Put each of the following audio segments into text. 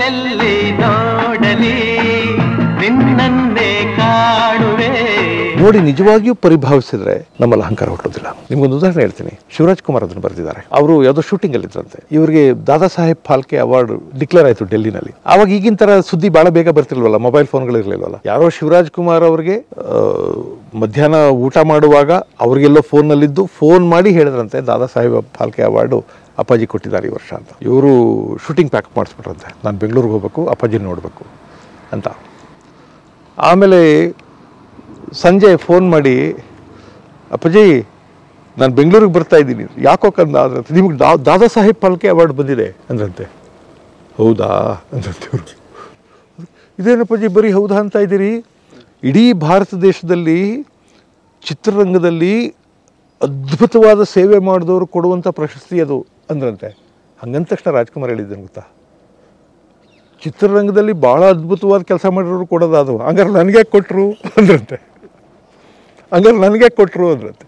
ಎಲ್ಲೆಲ್ಲಿ ನೋಡಲಿ ನಿನ್ನನ್ನೇ ಕಾಣುವೆ. ನೋಡಿ ನಿಜವಾಗಿಯೂ ಪರಿಭಾವಿಸಿದ್ರೆ ನಮ್ಮಲ್ಲಿ ಅಹಂಕಾರ ಹುಟ್ಟೋದಿಲ್ಲ. ನಿಮ್ಗೊಂದು ಉದಾಹರಣೆ ಹೇಳ್ತೀನಿ. ಶಿವರಾಜ್ ಕುಮಾರ್ ಅದನ್ನು ಬರೆದಿದ್ದಾರೆ. ಅವರು ಯಾವುದೋ ಶೂಟಿಂಗ್ ಅಲ್ಲಿ ಇದ್ರಂತೆ. ಇವರಿಗೆ ದಾದಾ ಸಾಹೇಬ್ ಫಾಲ್ಕೆ ಅವಾರ್ಡ್ ಡಿಕ್ಲೇರ್ ಆಯಿತು ಡೆಲ್ಲಿನಲ್ಲಿ. ಆವಾಗ ಈಗಿನ ತರ ಸುದ್ದಿ ಬಹಳ ಬೇಗ ಬರ್ತಿಲ್ವಲ್ಲ, ಮೊಬೈಲ್ ಫೋನ್ಗಳು ಇರಲಿಲ್ವಲ್ಲ. ಯಾರೋ ಶಿವರಾಜ್ ಕುಮಾರ್ ಅವರಿಗೆ ಮಧ್ಯಾಹ್ನ ಊಟ ಮಾಡುವಾಗ ಅವ್ರಿಗೆಲ್ಲೋ ಫೋನ್ನಲ್ಲಿದ್ದು ಫೋನ್ ಮಾಡಿ ಹೇಳಿದ್ರಂತೆ ದಾದಾ ಸಾಹೇಬ್ ಫಾಲ್ಕೆ ಅವಾರ್ಡು ಅಪ್ಪಾಜಿ ಕೊಟ್ಟಿದ್ದಾರೆ ಈ ವರ್ಷ ಅಂತ. ಇವರು ಶೂಟಿಂಗ್ ಪ್ಯಾಕಪ್ ಮಾಡಿಸ್ಬಿಟ್ರಂತೆ, ನಾನು ಬೆಂಗಳೂರಿಗೆ ಹೋಗ್ಬೇಕು, ಅಪ್ಪಾಜಿ ನೋಡಬೇಕು ಅಂತ. ಆಮೇಲೆ ಸಂಜೆ ಫೋನ್ ಮಾಡಿ, ಅಪ್ಪಾಜಿ ನಾನು ಬೆಂಗಳೂರಿಗೆ ಬರ್ತಾ ಇದ್ದೀನಿ, ಯಾಕೋ ಕಂದ ಅಂದ್ರಂತೆ, ನಿಮ್ಗೆ ದಾದಾ ಸಾಹೇಬ್ ಫಾಲ್ಕೆ ಅವಾರ್ಡ್ ಬಂದಿದೆ ಅಂದ್ರಂತೆ. ಹೌದಾ ಅಂದ್ರಂತೆ ಇವರು. ಇದೇನಪ್ಪಾಜಿ ಬರೀ ಹೌದಾ ಅಂತ ಇದ್ದೀರಿ? ಇಡೀ ಭಾರತ ದೇಶದಲ್ಲಿ ಚಿತ್ರರಂಗದಲ್ಲಿ ಅದ್ಭುತವಾದ ಸೇವೆ ಮಾಡಿದವರು ಕೊಡುವಂಥ ಪ್ರಶಸ್ತಿ ಅದು ಅಂದ್ರಂತೆ. ಹಂಗಂದ ತಕ್ಷಣ ರಾಜ್ಕುಮಾರ್ ಹೇಳಿದ್ದೇನೆ ಗೊತ್ತಾ, ಚಿತ್ರರಂಗದಲ್ಲಿ ಭಾಳ ಅದ್ಭುತವಾದ ಕೆಲಸ ಮಾಡಿರೋರು ಕೊಡೋದು ಅದು, ಹಂಗಾರೆ ನನಗೆ ಕೊಟ್ಟರು ಅಂದ್ರಂತೆ. ಹಂಗಾರೆ ನನಗೆ ಕೊಟ್ಟರು ಅಂದ್ರಂತೆ.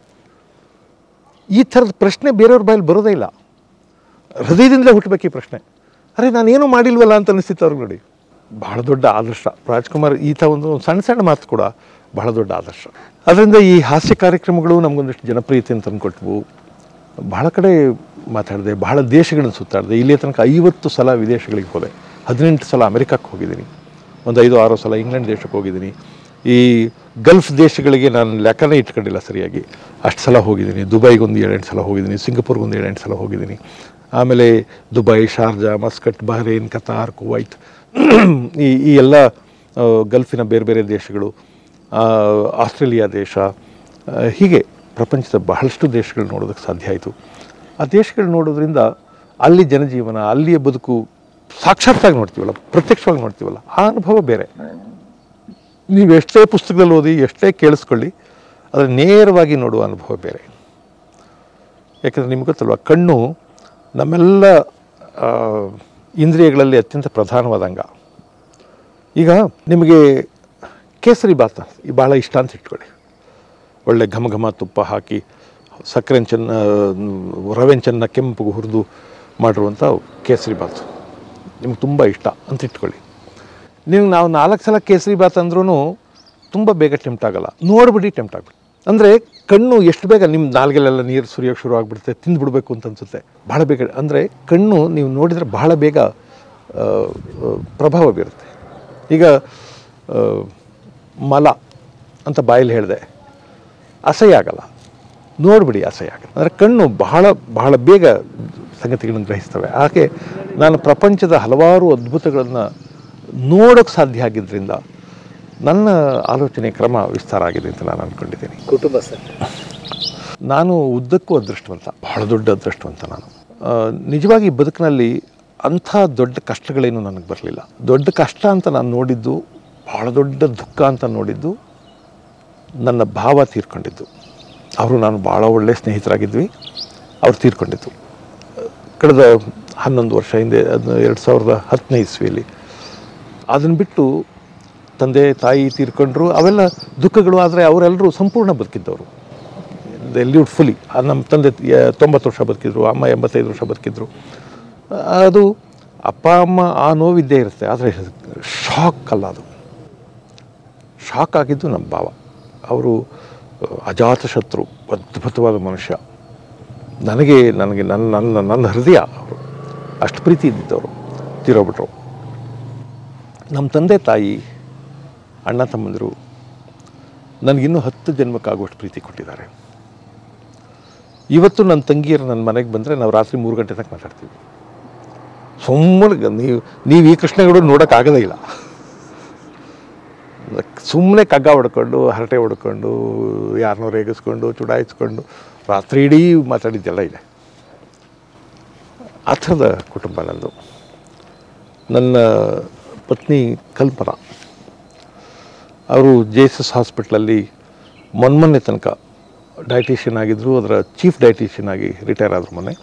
ಈ ಥರದ ಪ್ರಶ್ನೆ ಬೇರೆಯವ್ರ ಬಾಯಲ್ಲಿ ಬರೋದೇ ಇಲ್ಲ. ಹೃದಯದಿಂದಲೇ ಹುಟ್ಟಬೇಕು ಈ ಪ್ರಶ್ನೆ. ಅರೆ ನಾನೇನು ಮಾಡಿಲ್ವಲ್ಲ ಅಂತ ಅನಿಸ್ತಿತ್ತು ಅವ್ರಿಗೆ. ನೋಡಿ, ಬಹಳ ದೊಡ್ಡ ಆದರ್ಶ ರಾಜ್ಕುಮಾರ್. ಈತ ಒಂದು ಸಣ್ಣ ಸಣ್ಣ ಮಾತು ಕೂಡ ಬಹಳ ದೊಡ್ಡ ಆದರ್ಶ. ಅದರಿಂದ ಈ ಹಾಸ್ಯ ಕಾರ್ಯಕ್ರಮಗಳು ನಮಗೊಂದಿಷ್ಟು ಜನಪ್ರಿಯತೆಯನ್ನು ತಂದುಕೊಟ್ವು. ಬಹಳ ಕಡೆ ಮಾತಾಡಿದೆ, ಬಹಳ ದೇಶಗಳನ್ನು ಸುತ್ತಾಡಿದೆ. ಇಲ್ಲಿಯ ತನಕ 50 ಸಲ ವಿದೇಶಗಳಿಗೆ ಹೋದೆ, 18 ಸಲ ಅಮೆರಿಕಕ್ಕೆ ಹೋಗಿದ್ದೀನಿ, ಒಂದು 5-6 ಸಲ ಇಂಗ್ಲೆಂಡ್ ದೇಶಕ್ಕೆ ಹೋಗಿದ್ದೀನಿ. ಈ ಗಲ್ಫ್ ದೇಶಗಳಿಗೆ ನಾನು ಲೆಕ್ಕನೇ ಇಟ್ಕೊಂಡಿಲ್ಲ ಸರಿಯಾಗಿ, ಅಷ್ಟು ಸಲ ಹೋಗಿದ್ದೀನಿ. ದುಬೈಗೆ ಒಂದು 7-8 ಸಲ ಹೋಗಿದ್ದೀನಿ, ಸಿಂಗಪುರ್ಗೆ ಒಂದು 7-8 ಸಲ ಹೋಗಿದ್ದೀನಿ. ಆಮೇಲೆ Dubai, Sharjah, Muscat, Bahrain, Qatar, Kuwait, ಈ ಎಲ್ಲ ಗಲ್ಫಿನ ಬೇರೆ ಬೇರೆ ದೇಶಗಳು, ಆಸ್ಟ್ರೇಲಿಯಾ ದೇಶ, ಹೀಗೆ ಪ್ರಪಂಚದ ಬಹಳಷ್ಟು ದೇಶಗಳು ನೋಡೋದಕ್ಕೆ ಸಾಧ್ಯ ಆಯಿತು. ಆ ದೇಶಗಳು ನೋಡೋದ್ರಿಂದ ಅಲ್ಲಿ ಜನಜೀವನ, ಅಲ್ಲಿಯ ಬದುಕು ಸಾಕ್ಷಾತ್ತಾಗಿ ನೋಡ್ತೀವಲ್ಲ, ಪ್ರತ್ಯಕ್ಷವಾಗಿ ನೋಡ್ತೀವಲ್ಲ, ಆ ಅನುಭವ ಬೇರೆ. ನೀವು ಎಷ್ಟೇ ಪುಸ್ತಕದಲ್ಲಿ ಓದಿ, ಎಷ್ಟೇ ಕೇಳಿಸ್ಕೊಳ್ಳಿ, ಅದರ ನೇರವಾಗಿ ನೋಡುವ ಅನುಭವ ಬೇರೆ. ಯಾಕೆಂದರೆ ನಿಮ್ಗೆ ಗೊತ್ತಲ್ವ, ಕಣ್ಣು ನಮ್ಮೆಲ್ಲ ಇಂದ್ರಿಯಗಳಲ್ಲಿ ಅತ್ಯಂತ ಪ್ರಧಾನವಾದ ಅಂಗ. ಈಗ ನಿಮಗೆ ಕೇಸರಿ ಬಾತ್ ಭಾಳ ಇಷ್ಟ ಅಂತ ಇಟ್ಕೊಳ್ಳಿ. ಒಳ್ಳೆ ಘಮ ಘಮ ತುಪ್ಪ ಹಾಕಿ ಸಕ್ಕರೆ ರವೆಂಚನ್ನ ಕೆಂಪು ಹುರಿದು ಮಾಡಿರುವಂಥ ಕೇಸರಿ ಬಾತ್ ನಿಮ್ಗೆ ತುಂಬ ಇಷ್ಟ ಅಂತ ಇಟ್ಕೊಳ್ಳಿ. ನೀವು ನಾವು 4 ಸಲ ಕೇಸರಿ ಬಾತ್ ಅಂದ್ರೂ ತುಂಬ ಬೇಗ ಟೆಂಪ್ಟ್ ಆಗೋಲ್ಲ, ನೋಡ್ಬಿಡಿ ಟೆಂಪ್ಟ್ ಆಗ್ಬಿಡಿ. ಅಂದರೆ ಕಣ್ಣು ಎಷ್ಟು ಬೇಗ ನಿಮ್ಮ ನಾಲ್ಗೆಲೆಲ್ಲ ನೀರು ಸುರಿಯೋಕ್ಕೆ ಶುರು ಆಗಿಬಿಡುತ್ತೆ, ತಿಂದುಬಿಡ್ಬೇಕು ಅಂತ ಅನಿಸುತ್ತೆ ಭಾಳ ಬೇಗ. ಅಂದರೆ ಕಣ್ಣು ನೀವು ನೋಡಿದರೆ ಬಹಳ ಬೇಗ ಪ್ರಭಾವ ಬೀರುತ್ತೆ. ಈಗ ಮಲ ಅಂತ ಬಾಯಲ್ಲಿ ಹೇಳಿದೆ, ಅಸಹ್ಯ ಆಗಲ್ಲ, ನೋಡಿಬಿಡಿ ಅಸಹ್ಯ ಆಗಲ್ಲ. ಅಂದರೆ ಕಣ್ಣು ಬಹಳ ಬೇಗ ಸಂಗತಿಗಳನ್ನು ಗ್ರಹಿಸ್ತವೆ. ಹಾಗೆ ನಾನು ಪ್ರಪಂಚದ ಹಲವಾರು ಅದ್ಭುತಗಳನ್ನು ನೋಡೋಕ್ಕೆ ಸಾಧ್ಯ ಆಗಿದ್ದರಿಂದ ನನ್ನ ಆಲೋಚನೆ ಕ್ರಮ ವಿಸ್ತಾರ ಆಗಿದೆ ಅಂತ ನಾನು ಅಂದ್ಕೊಂಡಿದ್ದೀನಿ. ಕುಟುಂಬ ಸರ್, ನಾನು ಉದ್ದಕ್ಕೂ ಅದೃಷ್ಟವಂತ, ಬಹಳ ದೊಡ್ಡ ಅದೃಷ್ಟವಂತ. ನಾನು ನಿಜವಾಗಿ ಬದುಕಿನಲ್ಲಿ ಅಂಥ ದೊಡ್ಡ ಕಷ್ಟಗಳೇನು ನನಗೆ ಬರಲಿಲ್ಲ. ದೊಡ್ಡ ಕಷ್ಟ ಅಂತ ನಾನು ನೋಡಿದ್ದು, ಭಾಳ ದೊಡ್ಡ ದುಃಖ ಅಂತ ನೋಡಿದ್ದು ನನ್ನ ಭಾವ ತೀರ್ಕೊಂಡಿದ್ದು. ಅವರು ನಾನು ಭಾಳ ಒಳ್ಳೆಯ ಸ್ನೇಹಿತರಾಗಿದ್ವಿ, ಅವ್ರು ತೀರ್ಕೊಂಡಿದ್ದು ಕಳೆದ 11 ವರ್ಷ ಹಿಂದೆ, 2010ನೇ ಇಸ್ವಿಯಲ್ಲಿ. ಅದನ್ನು ಬಿಟ್ಟು ತಂದೆ ತಾಯಿ ತೀರ್ಕೊಂಡ್ರು, ಅವೆಲ್ಲ ದುಃಖಗಳು. ಆದರೆ ಅವರೆಲ್ಲರೂ ಸಂಪೂರ್ಣ ಬದುಕಿದ್ದವರು, ದೇ ಲಿವ್ಡ್ ಫುಲಿ. ನಮ್ಮ ತಂದೆ 90 ವರ್ಷ ಬದುಕಿದ್ರು, ಅಮ್ಮ 85 ವರ್ಷ ಬದುಕಿದ್ರು. ಅದು ಅಪ್ಪ ಅಮ್ಮ ಆ ನೋವಿದ್ದೇ ಇರುತ್ತೆ, ಆದರೆ ಶಾಕ್ ಅಲ್ಲ, ಅದು ಶಾಕ್ ಆಗಿದ್ದು ನಮ್ಮ ಭಾವ. ಅವರು ಅಜಾತಶತ್ರು, ಅದ್ಭುತವಾದ ಮನುಷ್ಯ. ನನಗೆ ನನ್ನ ಹೃದಯ ಅವರು ಅಷ್ಟು ಪ್ರೀತಿ ಇದ್ದಿದ್ದವರು, ತೀರೋಗ್ಬಿಟ್ರು. ನಮ್ಮ ತಂದೆ ತಾಯಿ ಅಣ್ಣ ತಮ್ಮಂದಿರು ನನಗಿನ್ನೂ 10 ಜನ್ಮಕ್ಕಾಗುವಷ್ಟು ಪ್ರೀತಿ ಕೊಟ್ಟಿದ್ದಾರೆ. ಇವತ್ತು ನನ್ನ ತಂಗಿಯರು ನನ್ನ ಮನೆಗೆ ಬಂದರೆ ನಾವು ರಾತ್ರಿ 3 ಗಂಟೆ ತನಕ ಮಾತಾಡ್ತೀವಿ. ಸುಮ್ಮನೆ ನೀವು ಈ ಕೃಷ್ಣಗಳು ನೋಡೋಕ್ಕಾಗೋದೇ ಇಲ್ಲ. ಸುಮ್ಮನೆ ಕಗ್ಗ ಹೊಡ್ಕೊಂಡು, ಹರಟೆ ಹೊಡ್ಕೊಂಡು, ಯಾರನ್ನೋ ರೇಗಿಸ್ಕೊಂಡು, ಚುಡಾಯಿಸ್ಕೊಂಡು ರಾತ್ರಿ ಇಡೀ ಮಾತಾಡಿದ್ದೆಲ್ಲ ಇದೆ. ಆ ಥರದ ಕುಟುಂಬ ನಂದು. ನನ್ನ ಪತ್ನಿ ಕಲ್ಪನಾ, ಅವರು JSS ಹಾಸ್ಪಿಟ್ಲಲ್ಲಿ ಮೊನ್ನೆ ತನಕ ಡಯಟಿಷಿಯನ್ ಆಗಿದ್ದರು. ಅದರ ಚೀಫ್ ಡಯಟಿಷಿಯನ್ ಆಗಿ ರಿಟೈರ್ ಆದರು ಮೊನ್ನೆ.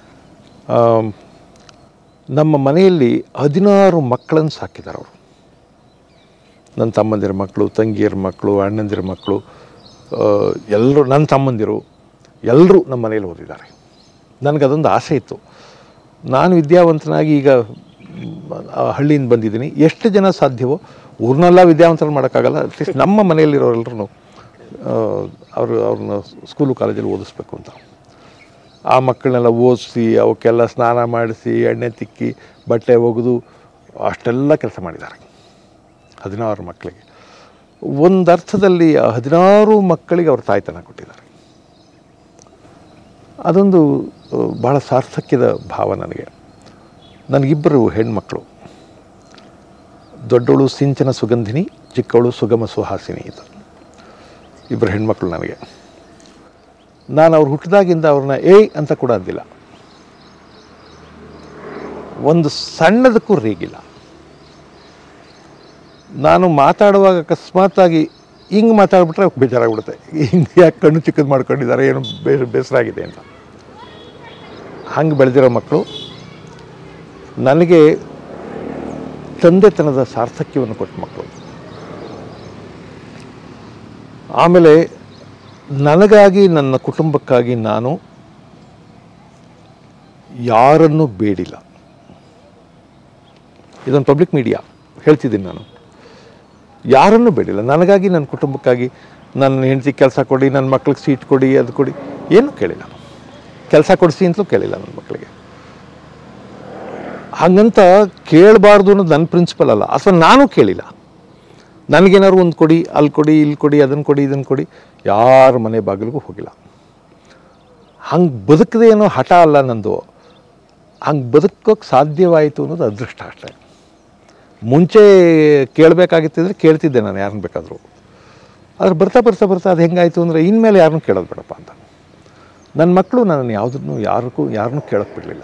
ನಮ್ಮ ಮನೆಯಲ್ಲಿ 16 ಮಕ್ಕಳನ್ನು ಸಾಕಿದ್ದಾರೆ ಅವರು. ನನ್ನ ತಮ್ಮಂದಿರ ಮಕ್ಕಳು, ತಂಗಿಯರ ಮಕ್ಕಳು, ಅಣ್ಣಂದಿರ ಮಕ್ಕಳು, ಎಲ್ಲರೂ, ನನ್ನ ತಮ್ಮಂದಿರು ಎಲ್ಲರೂ ನಮ್ಮ ಮನೇಲಿ ಓದಿದ್ದಾರೆ. ನನಗದೊಂದು ಆಸೆ ಇತ್ತು, ನಾನು ವಿದ್ಯಾವಂತನಾಗಿ ಈಗ ಹಳ್ಳಿಯಿಂದ ಬಂದಿದ್ದೀನಿ, ಎಷ್ಟು ಜನ ಸಾಧ್ಯವೋ ಊರನ್ನೆಲ್ಲ ವಿದ್ಯಾವಂತರು ಮಾಡೋಕ್ಕಾಗಲ್ಲ, ಅಟ್ಲೀಸ್ಟ್ ನಮ್ಮ ಮನೆಯಲ್ಲಿರೋರೆಲ್ಲರೂ ಅವ್ರನ್ನ ಸ್ಕೂಲು ಕಾಲೇಜಲ್ಲಿ ಓದಿಸ್ಬೇಕು ಅಂತ. ಆ ಮಕ್ಕಳನ್ನೆಲ್ಲ ಓದಿಸಿ ಅವಕ್ಕೆಲ್ಲ ಸ್ನಾನ ಮಾಡಿಸಿ ಎಣ್ಣೆ ತಿಕ್ಕಿ ಬಟ್ಟೆ ಒಗೆದು ಅಷ್ಟೆಲ್ಲ ಕೆಲಸ ಮಾಡಿದ್ದಾರೆ 16 ಮಕ್ಕಳಿಗೆ. ಒಂದು ಅರ್ಥದಲ್ಲಿ 16 ಮಕ್ಕಳಿಗೆ ಅವ್ರ ತಾಯ್ತನ ಕೊಟ್ಟಿದ್ದಾರೆ. ಅದೊಂದು ಭಾಳ ಸಾರ್ಥಕ್ಯದ ಭಾವ ನನಗೆ. ನನಗಿಬ್ಬರು ಹೆಣ್ಮಕ್ಳು, ದೊಡ್ಡವಳು ಸಿಂಚನ ಸುಗಂಧಿನಿ, ಚಿಕ್ಕವಳು ಸುಗಮ ಸುಹಾಸಿನಿ. ಇದು ಇಬ್ಬರು ಹೆಣ್ಮಕ್ಳು ನನಗೆ. ನಾನು ಅವ್ರು ಹುಟ್ಟಿದಾಗಿಂದ ಅವ್ರನ್ನ ಏಯ್ ಅಂತ ಕೂಡ ಅಂದಿಲ್ಲ, ಒಂದು ಸಣ್ಣದಕ್ಕೂ ರೇಗಿಲ್ಲ. ನಾನು ಮಾತಾಡುವಾಗ ಅಕಸ್ಮಾತಾಗಿ ಹಿಂಗೆ ಮಾತಾಡ್ಬಿಟ್ರೆ ಬೇಜಾರಾಗ್ಬಿಡುತ್ತೆ, ಹಿಂಗೆ ಯಾಕೆ ಕಣ್ಣು ಚಿಕ್ಕದು ಮಾಡ್ಕೊಂಡಿದ್ದಾರೆ, ಏನು ಬೇಸರ ಆಗಿದೆ ಅಂತ. ಹಂಗೆ ಬೆಳೆದಿರೋ ಮಕ್ಕಳು ನನಗೆ ತಂದೆತನದ ಸಾರ್ಥಕ್ಯವನ್ನು ಕೊಟ್ಟ ಮಕ್ಕಳು. ಆಮೇಲೆ ನನಗಾಗಿ, ನನ್ನ ಕುಟುಂಬಕ್ಕಾಗಿ ನಾನು ಯಾರನ್ನೂ ಬೇಡಿಲ್ಲ. ಇದೊಂದು ಪಬ್ಲಿಕ್ ಮೀಡಿಯಾ ಹೇಳ್ತಿದ್ದೀನಿ, ನಾನು ಯಾರನ್ನೂ ಬೇಡಿಲ್ಲ. ನನಗಾಗಿ, ನನ್ನ ಕುಟುಂಬಕ್ಕಾಗಿ, ನನ್ನ ಹೆಂಡತಿ ಕೆಲಸ ಕೊಡಿ, ನನ್ನ ಮಕ್ಳಿಗೆ ಸೀಟ್ ಕೊಡಿ, ಅದು ಕೊಡಿ, ಏನೂ ಕೇಳಿಲ್ಲ. ಕೆಲಸ ಕೊಡಿಸಿ ಅಂತಲೂ ಕೇಳಿಲ್ಲ ನನ್ನ ಮಕ್ಕಳಿಗೆ. ಹಾಗಂತ ಕೇಳಬಾರ್ದು ಅನ್ನೋದು ನನ್ನ ಪ್ರಿನ್ಸಿಪಲ್ ಅಲ್ಲ, ಅಥವಾ ನಾನು ಕೇಳಿಲ್ಲ. ನನಗೇನಾದ್ರು ಒಂದು ಕೊಡಿ, ಅಲ್ಲಿ ಕೊಡಿ, ಇಲ್ಲಿ ಕೊಡಿ, ಅದನ್ನು ಕೊಡಿ, ಇದನ್ನು ಕೊಡಿ, ಯಾರ ಮನೆ ಬಾಗಿಲಿಗೂ ಹೋಗಿಲ್ಲ. ಹಂಗೆ ಬದುಕದೆ ಏನೋ ಹಠ ಅಲ್ಲ ನಂದು, ಹಂಗೆ ಬದುಕೋಕ್ಕೆ ಸಾಧ್ಯವಾಯಿತು ಅನ್ನೋದು ಅದೃಷ್ಟ ಅಷ್ಟೇ. ಮುಂಚೆ ಕೇಳಬೇಕಾಗಿತ್ತಿದ್ರೆ ಕೇಳ್ತಿದ್ದೆ ನಾನು ಯಾರನ್ನ ಬೇಕಾದರೂ. ಆದರೆ ಬರ್ತಾ ಬರ್ತಾ ಬರ್ತಾ ಅದು ಹೆಂಗಾಯಿತು ಅಂದರೆ ಇನ್ಮೇಲೆ ಯಾರನ್ನೂ ಕೇಳೋದು ಬೇಡಪ್ಪ ಅಂತ. ನನ್ನ ಮಕ್ಕಳು ನನ್ನನ್ನು ಯಾರನ್ನೂ ಕೇಳೋಕ್ಕೆ ಬಿಡಲಿಲ್ಲ.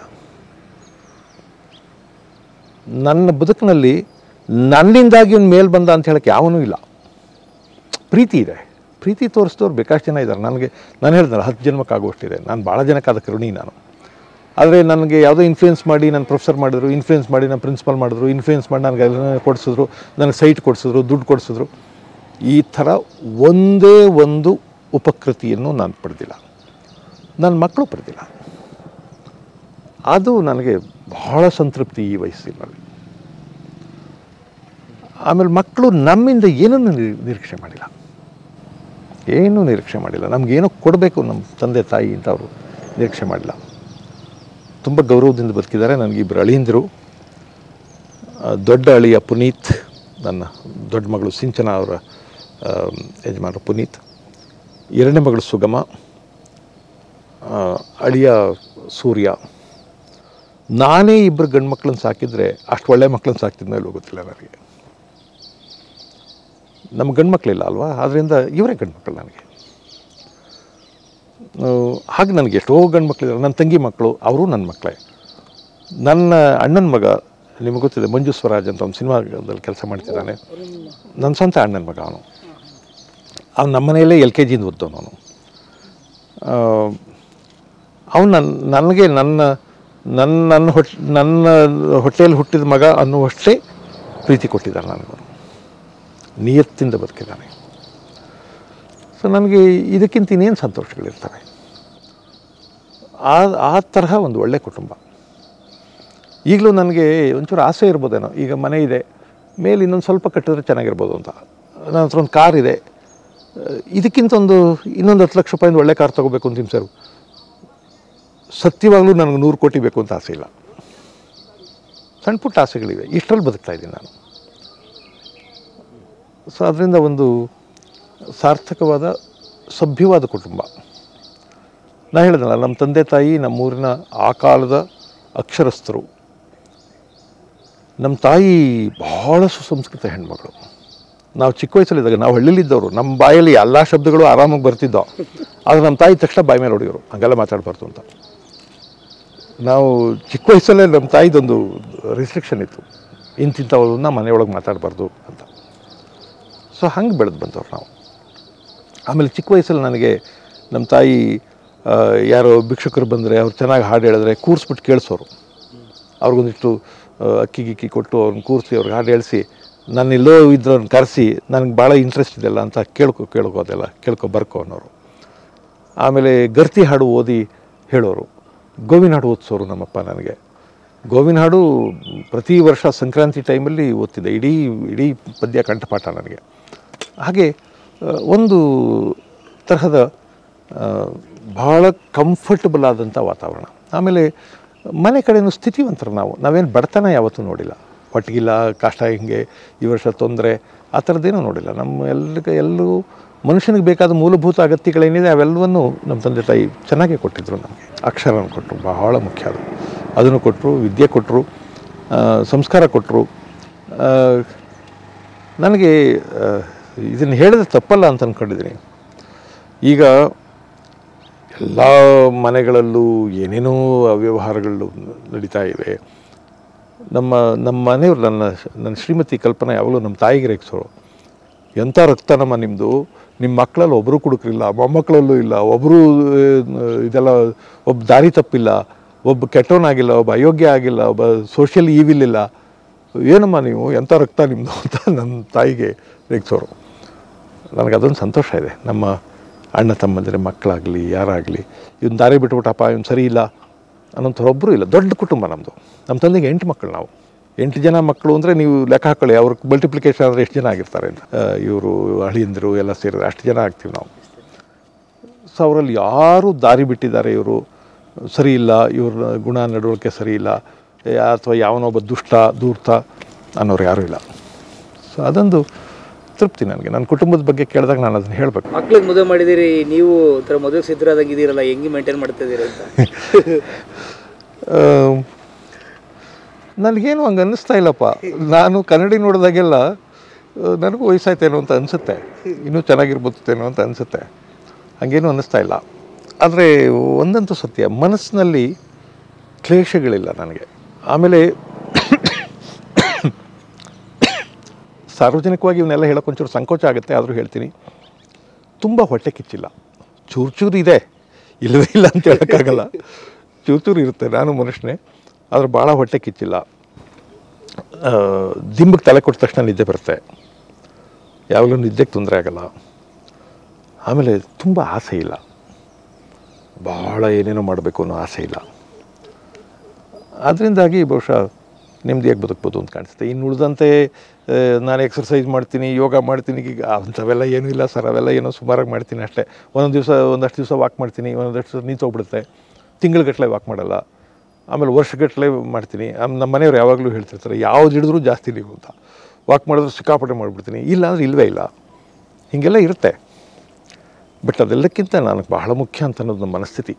ನನ್ನ ಬದುಕಿನಲ್ಲಿ ನನ್ನಿಂದಾಗಿ ಒಂದು ಮೇಲೆ ಬಂದ ಅಂತ ಹೇಳೋಕ್ಕೆ ಯಾವನೂ ಇಲ್ಲ. ಪ್ರೀತಿ ಇದೆ, ಪ್ರೀತಿ ತೋರಿಸಿದವ್ರು ಬೇಕಾಷ್ಟು ಜನ ಇದ್ದಾರೆ. ನಾನು ಹೇಳಿದ್ನಲ್ಲ 10 ಜನ್ಮಕ್ಕಾಗುವಷ್ಟಿದೆ. ನಾನು ಭಾಳ ಜನಕ್ಕಾದ ಕರುಣಿ ನಾನು. ಆದರೆ ನನಗೆ ಯಾವುದೋ ಇನ್ಫ್ಲೂಯೆನ್ಸ್ ಮಾಡಿ ನನ್ನ ಪ್ರೊಫೆಸರ್ ಮಾಡಿದ್ರು, ಇನ್ಫ್ಲೂಯೆನ್ಸ್ ಮಾಡಿ ನನ್ನ ಪ್ರಿನ್ಸಿಪಲ್ ಮಾಡಿದ್ರು, ಇನ್ಫ್ಲೂಯೆನ್ಸ್ ಮಾಡಿ ನನಗೆ ಎಲ್ಲ ಕೊಡಿಸಿದ್ರು, ನನಗೆ ಸೈಟ್ ಕೊಡಿಸಿದ್ರು, ದುಡ್ಡು ಕೊಡಿಸಿದ್ರು. ಈ ಥರ ಒಂದೇ ಒಂದು ಉಪಕೃತಿಯನ್ನು ನಾನು ಪಡೆದಿಲ್ಲ, ನನ್ನ ಮಕ್ಕಳು ಪಡೆದಿಲ್ಲ. ಅದು ನನಗೆ ಬಹಳ ಸಂತೃಪ್ತಿ ಈ ವಯಸ್ಸಿನಲ್ಲಿ. ಆಮೇಲೆ ಮಕ್ಕಳು ನಮ್ಮಿಂದ ಏನನ್ನು ನಿರೀಕ್ಷೆ ಮಾಡಿಲ್ಲ, ಏನೂ ನಿರೀಕ್ಷೆ ಮಾಡಿಲ್ಲ. ನಮಗೇನೋ ಕೊಡಬೇಕು ನಮ್ಮ ತಂದೆ ತಾಯಿ ಅಂತ ಅವರು ನಿರೀಕ್ಷೆ ಮಾಡಿಲ್ಲ. ತುಂಬ ಗೌರವದಿಂದ ಬದುಕಿದ್ದಾರೆ. ನನಗಿಬ್ಬರು ಅಳಿಯಂದಿರು. ದೊಡ್ಡ ಅಳಿಯ ಪುನೀತ್, ನನ್ನ ದೊಡ್ಡ ಮಗಳು ಸಿಂಚನ ಅವರ ಯಜಮಾನರು ಪುನೀತ್. ಎರಡನೇ ಮಗಳು ಸುಗಮ, ಅಳಿಯ ಸೂರ್ಯ. ನಾನೇ ಇಬ್ಬರು ಗಂಡು ಮಕ್ಕಳನ್ನ ಸಾಕಿದರೆ ಅಷ್ಟು ಒಳ್ಳೆ ಮಕ್ಕಳನ್ನ ಸಾಕ್ತಿದ್ಮೇಲೆ ಹೋಗುತ್ತಿಲ್ಲ ನನಗೆ. ನಮ್ಮ ಗಂಡು ಮಕ್ಕಳಿಲ್ಲ ಅಲ್ವಾ, ಆದ್ದರಿಂದ ಇವರೇ ಗಂಡು ಮಕ್ಕಳು ನನಗೆ. ಹಾಗೆ ನನಗೆ ಎಷ್ಟೋ ಗಂಡು ಮಕ್ಕಳಿದ್ದಾರೆ. ನನ್ನ ತಂಗಿ ಮಕ್ಕಳು, ಅವರು ನನ್ನ ಮಕ್ಕಳೇ. ನನ್ನ ಅಣ್ಣನ ಮಗ, ನಿಮಗೆ ಗೊತ್ತಿದೆ, ಮಂಜು ಸ್ವರಾಜ್ ಅಂತ ಒಂದು ಸಿನಿಮಾದಲ್ಲಿ ಕೆಲಸ ಮಾಡ್ತಿದ್ದಾನೆ. ನನ್ನ ಸ್ವಂತ ಅಣ್ಣನ ಮಗ ಅವನು. ನಮ್ಮ ಮನೆಯಲ್ಲೇ LKG ಓದ್ದವನು ಅವನು. ಅವನು ನನಗೆ ನನ್ನ ಹೊಟ್ಟೆಯಲ್ಲಿ ಹುಟ್ಟಿದ ಮಗ ಅನ್ನುವಷ್ಟೇ ಪ್ರೀತಿ ಕೊಟ್ಟಿದ್ದಾನೆ ನನಗೆ. ನಿಯತ್ತಿಂದ ಬದುಕಿದ್ದಾನೆ. ಸೊ ನನಗೆ ಇದಕ್ಕಿಂತ ಇನ್ನೇನು ಸಂತೋಷಗಳಿರ್ತವೆ. ಆ ತರಹ ಒಂದು ಒಳ್ಳೆಯ ಕುಟುಂಬ. ಈಗಲೂ ನನಗೆ ಒಂಚೂರು ಆಸೆ ಇರ್ಬೋದೇನೋ, ಈಗ ಮನೆ ಇದೆ, ಮೇಲೆ ಇನ್ನೊಂದು ಸ್ವಲ್ಪ ಕಟ್ಟಿದ್ರೆ ಚೆನ್ನಾಗಿರ್ಬೋದು ಅಂತ. ನನ್ನ ಹತ್ರ ಒಂದು ಕಾರ್ ಇದೆ, ಇದಕ್ಕಿಂತ ಇನ್ನೊಂದು 10 ಲಕ್ಷ ರೂಪಾಯಿಂದ ಒಳ್ಳೆ ಕಾರ್ ತೊಗೋಬೇಕು ಅಂತೀನಿ ಸರ್. ಸತ್ಯವಾಗಲೂ ನನಗೆ 100 ಕೋಟಿ ಬೇಕು ಅಂತ ಆಸೆ ಇಲ್ಲ. ಸಣ್ಣ ಪುಟ್ಟ ಆಸೆಗಳಿವೆ, ಇಷ್ಟರಲ್ಲಿ ಬದುಕ್ತಾ ಇದ್ದೀನಿ ನಾನು. ಸೊ ಅದರಿಂದ ಒಂದು ಸಾರ್ಥಕವಾದ ಸಭ್ಯವಾದ ಕುಟುಂಬ. ನಾನು ಹೇಳಿದ್ನಲ್ಲ, ನಮ್ಮ ತಂದೆ ತಾಯಿ ನಮ್ಮೂರಿನ ಆ ಕಾಲದ ಅಕ್ಷರಸ್ಥರು. ನಮ್ಮ ತಾಯಿ ಬಹಳ ಸುಸಂಸ್ಕೃತ ಹೆಣ್ಮಗಳು. ನಾವು ಚಿಕ್ಕ ವಯಸ್ಸಲ್ಲಿದ್ದಾಗ, ನಾವು ಹಳ್ಳಿಲಿದ್ದವರು, ನಮ್ಮ ಬಾಯಲ್ಲಿ ಎಲ್ಲ ಶಬ್ದಗಳು ಆರಾಮಾಗಿ ಬರ್ತಿದ್ದೋ. ಆದರೆ ನಮ್ಮ ತಾಯಿ ತಕ್ಷಣ ಬಾಯಿ ಮೇಲೆ ಹೊಡೆಯೋರು, ಹಂಗೆಲ್ಲ ಮಾತಾಡಬಾರ್ದು ಅಂತ. ನಾವು ಚಿಕ್ಕ ವಯಸ್ಸಲ್ಲೇ ನಮ್ಮ ತಾಯಿದೊಂದು ರಿಸ್ಟ್ರಿಕ್ಷನ್ ಇತ್ತು, ಇಂತಿಂಥವ್ರನ್ನ ಮನೆಯೊಳಗೆ ಮಾತಾಡಬಾರ್ದು ಅಂತ. ಸೊ ಹಂಗೆ ಬೆಳೆದು ಬಂದವ್ರು ನಾವು. ಆಮೇಲೆ ಚಿಕ್ಕ ವಯಸ್ಸಲ್ಲಿ ನನಗೆ ನಮ್ಮ ತಾಯಿ ಯಾರೋ ಭಿಕ್ಷುಕರು ಬಂದರೆ, ಅವ್ರು ಚೆನ್ನಾಗಿ ಹಾಡು ಹೇಳಿದ್ರೆ ಕೂರಿಸ್ಬಿಟ್ಟು ಕೇಳಿಸೋರು. ಅವ್ರಿಗೊಂದಿಷ್ಟು ಅಕ್ಕಿ ಗಿಕ್ಕಿ ಕೊಟ್ಟು ಅವ್ರನ್ನ ಕೂರಿಸಿ ಅವ್ರಿಗೆ ಹಾಡು ಹೇಳಿಸಿ, ನಾನೆಲ್ಲೋ ಇದ್ರವ್ರನ್ನ ಕರೆಸಿ, ನನಗೆ ಭಾಳ ಇಂಟ್ರೆಸ್ಟ್ ಇದೆಲ್ಲ ಅಂತ ಕೇಳ್ಕೊ ಬರ್ಕೊ ಅನ್ನೋರು. ಆಮೇಲೆ ಗರ್ತಿ ಹಾಡು ಓದಿ ಹೇಳೋರು, ಗೋವಿನ ಹಾಡು ಓದಿಸೋರು ನಮ್ಮಪ್ಪ ನನಗೆ. ಗೋವಿನ ಹಾಡು ಪ್ರತಿ ವರ್ಷ ಸಂಕ್ರಾಂತಿ ಟೈಮಲ್ಲಿ ಓದ್ತಿದ್ದೆ, ಇಡೀ ಪದ್ಯ ಕಂಠಪಾಠ ನನಗೆ. ಹಾಗೆ ಒಂದು ತರಹದ ಭಾಳ ಕಂಫರ್ಟಬಲ್ ಆದಂಥ ವಾತಾವರಣ. ಆಮೇಲೆ ಮನೆ ಕಡೆಯೂ ಸ್ಥಿತಿವಂತರು ನಾವೇನು ಬಡತನ ಯಾವತ್ತೂ ನೋಡಿಲ್ಲ, ಒಟ್ಟಿಗಿಲ್ಲ ಕಷ್ಟ ಹಿಂಗೆ ಈ ವರ್ಷ ತೊಂದರೆ ಆ ಥರದ್ದೇನೂ ನೋಡಿಲ್ಲ. ಎಲ್ಲೂ ಮನುಷ್ಯನಿಗೆ ಬೇಕಾದ ಮೂಲಭೂತ ಅಗತ್ಯಗಳೇನಿದೆ ಅವೆಲ್ಲವನ್ನೂ ನಮ್ಮ ತಂದೆ ತಾಯಿ ಚೆನ್ನಾಗೇ ಕೊಟ್ಟಿದ್ದರು. ನಮಗೆ ಅಕ್ಷರನ ಕೊಟ್ಟರು, ಬಹಳ ಮುಖ್ಯ ಅದನ್ನು ಕೊಟ್ಟರು, ವಿದ್ಯೆ ಕೊಟ್ಟರು, ಸಂಸ್ಕಾರ ಕೊಟ್ಟರು. ನನಗೆ ಇದನ್ನು ಹೇಳಿದ್ರೆ ತಪ್ಪಲ್ಲ ಅಂತ ಅಂದ್ಕೊಂಡಿದ್ದೀನಿ. ಈಗ ಎಲ್ಲ ಮನೆಗಳಲ್ಲೂ ಏನೇನೋ ಅವ್ಯವಹಾರಗಳು ನಡೀತಾ ಇವೆ. ನಮ್ಮ ಮನೆಯವರು ನನ್ನ ಶ್ರೀಮತಿ ಕಲ್ಪನಾ ಯಾವಾಗಲೂ ನಮ್ಮ ತಾಯಿಗೆ ರೇಗಿಸೋರು, ಎಂಥ ರಕ್ತನಮ್ಮ ನಿಮ್ಮದು, ನಿಮ್ಮ ಮಕ್ಕಳಲ್ಲಿ ಒಬ್ಬರು ಕುಡುಕರಿಲ್ಲ, ಮೊಮ್ಮಕ್ಕಳಲ್ಲೂ ಇಲ್ಲ, ಒಬ್ಬರು ಇದೆಲ್ಲ ಒಬ್ಬ ದಾರಿ ತಪ್ಪಿಲ್ಲ, ಒಬ್ಬ ಕೆಟ್ಟವನಾಗಿಲ್ಲ, ಒಬ್ಬ ಅಯೋಗ್ಯ ಆಗಿಲ್ಲ, ಒಬ್ಬ ಸೋಷಿಯಲ್ ಈವಿಲ್ ಇಲ್ಲ, ಏನಮ್ಮ ನೀವು ಎಂಥ ರಕ್ತ ನಿಮ್ಮದು ಅಂತ ನನ್ನ ತಾಯಿಗೆ ರೇಗಿಸೋರು. ನನಗದೊಂದು ಸಂತೋಷ ಇದೆ. ನಮ್ಮ ಅಣ್ಣ ತಮ್ಮಂದಿರ ಮಕ್ಕಳಾಗಲಿ ಯಾರಾಗಲಿ ಇವನು ದಾರಿ ಬಿಟ್ಬಿಟ್ಟಪ್ಪ, ಇವನು ಸರಿ ಇಲ್ಲ ಅನ್ನೋಂಥವ್ರು ಒಬ್ಬರು ಇಲ್ಲ. ದೊಡ್ಡ ಕುಟುಂಬ ನಮ್ಮದು. ನಮ್ಮ ತಂದೆಗೆ 8 ಮಕ್ಕಳು. ನಾವು 8 ಜನ ಮಕ್ಕಳು ಅಂದರೆ ನೀವು ಲೆಕ್ಕ ಹಾಕೊಳ್ಳಿ, ಅವ್ರ ಮಲ್ಟಿಪ್ಲಿಕೇಶನ್ ಅಂದರೆ ಎಷ್ಟು ಜನ ಆಗಿರ್ತಾರೆ ಅಂತ. ಇವರು ಅಳಿಯಂದರು ಎಲ್ಲ ಸೇರಿದ್ರೆ ಅಷ್ಟು ಜನ ಆಗ್ತೀವಿ ನಾವು. ಸೊ ಅವರಲ್ಲಿ ಯಾರು ದಾರಿ ಬಿಟ್ಟಿದ್ದಾರೆ, ಇವರು ಸರಿ ಇಲ್ಲ, ಇವ್ರ ಗುಣ ನಡವಳಿಕೆ ಸರಿ ಇಲ್ಲ, ಅಥವಾ ಯಾವನೊಬ್ಬ ದುಷ್ಟ ಧೂರ್ತ ಅನ್ನೋರು ಯಾರೂ ಇಲ್ಲ. ಸೊ ಅದೊಂದು ತೃಪ್ತಿ ನನಗೆ. ನನ್ನ ಕುಟುಂಬದ ಬಗ್ಗೆ ಕೇಳಿದಾಗ ನಾನು ಅದನ್ನು ಹೇಳಬೇಕು. ಮಕ್ಳಿಗೆ ಮದುವೆ ಮಾಡಿದ್ದೀರಿ, ನೀವು ಥರ ಮದುವೆಗೆ ಸಿದ್ಧರಾಗಿದ್ದೀರಲ್ಲ, ಹೆಂಗೆ ಮೇಂಟೈನ್ ಮಾಡ್ತಿದ್ದೀರಿ ಅಂತ? ನನಗೇನು ಹಂಗೆ ಅನ್ನಿಸ್ತಾ ಇಲ್ಲಪ್ಪ. ನಾನು ಕನ್ನಡಿ ನೋಡಿದಾಗೆಲ್ಲ ನನಗೂ ವಯಸ್ಸಾಯ್ತೇನೋ ಅಂತ ಅನಿಸುತ್ತೆ, ಇನ್ನೂ ಚೆನ್ನಾಗಿರ್ಬೋದೇನೋ ಅಂತ ಅನಿಸುತ್ತೆ. ಹಾಗೇನೂ ಅನ್ನಿಸ್ತಾ ಇಲ್ಲ. ಆದರೆ ಒಂದಂತೂ ಸತ್ಯ, ಮನಸ್ಸಿನಲ್ಲಿ ಕ್ಲೇಶಗಳಿಲ್ಲ ನನಗೆ. ಆಮೇಲೆ ಸಾರ್ವಜನಿಕವಾಗಿ ಇವನ್ನೆಲ್ಲ ಹೇಳೋಕೆ ಒಂಚೂರು ಸಂಕೋಚ ಆಗುತ್ತೆ, ಆದರೂ ಹೇಳ್ತೀನಿ. ತುಂಬ ಹೊಟ್ಟೆ ಕಿಚ್ಚಿಲ್ಲ. ಚೂರು ಇದೆ, ಇಲ್ಲವೇ ಇಲ್ಲ ಅಂತ ಹೇಳೋಕ್ಕಾಗಲ್ಲ, ಚೂರು ಇರುತ್ತೆ. ನಾನು ಮನುಷ್ಯನೇ, ಆದರೆ ಭಾಳ ಹೊಟ್ಟೆ ಕಿಚ್ಚಿಲ್ಲ. ದಿಂಬಕ್ಕೆ ತಲೆ ಕೊಟ್ಟ ತಕ್ಷಣ ನಿದ್ದೆ ಬರುತ್ತೆ, ಯಾವಾಗಲೂ ನಿದ್ದೆಗೆ ತೊಂದರೆ ಆಗಲ್ಲ. ಆಮೇಲೆ ತುಂಬ ಆಸೆ ಇಲ್ಲ, ಭಾಳ ಏನೇನೋ ಮಾಡಬೇಕು ಅನ್ನೋ ಆಸೆ ಇಲ್ಲ. ಅದರಿಂದಾಗಿ ಬಹುಶಃ ನೆಮ್ಮದಿಯಾಗಿ ಬದುಕ್ಬೋದು ಅಂತ ಕಾಣಿಸುತ್ತೆ. ಇನ್ನು ಉಳಿದಂತೆ ನಾನು ಎಕ್ಸರ್ಸೈಸ್ ಮಾಡ್ತೀನಿ, ಯೋಗ ಮಾಡ್ತೀನಿ, ಈಗ ಅಂಥವೆಲ್ಲ ಏನೂ ಇಲ್ಲ ಸರ್. ಅವೆಲ್ಲ ಏನೋ ಸುಮಾರಾಗಿ ಮಾಡ್ತೀನಿ ಅಷ್ಟೇ. ಒಂದಷ್ಟು ದಿವಸ ವಾಕ್ ಮಾಡ್ತೀನಿ, ಒಂದಷ್ಟು ದಿವಸ ನಿಂತೋಗ್ಬಿಡುತ್ತೆ. ತಿಂಗಳುಗಟ್ಟಲೆ ವಾಕ್ ಮಾಡಲ್ಲ, ಆಮೇಲೆ ವರ್ಷಗಟ್ಟಲೆ ಮಾಡ್ತೀನಿ. ನಮ್ಮ ಮನೆಯವ್ರು ಯಾವಾಗಲೂ ಹೇಳ್ತಿರ್ತಾರೆ, ಯಾವ್ದು ಹಿಡಿದ್ರೂ ಜಾಸ್ತಿ ನೀವು ಅಂತ. ವಾಕ್ ಮಾಡಿದ್ರೆ ಸಿಕ್ಕಾಪಟ್ಟೆ ಮಾಡಿಬಿಡ್ತೀನಿ, ಇಲ್ಲ ಅಂದರೆ ಇಲ್ಲವೇ ಇಲ್ಲ. ಹೀಗೆಲ್ಲ ಇರುತ್ತೆ. ಬಟ್ ಅದೆಲ್ಲಕ್ಕಿಂತ ನನಗೆ ಬಹಳ ಮುಖ್ಯ ಅಂತ ಅನ್ನೋದು ನಮ್ಮ ಮನಸ್ಥಿತಿ.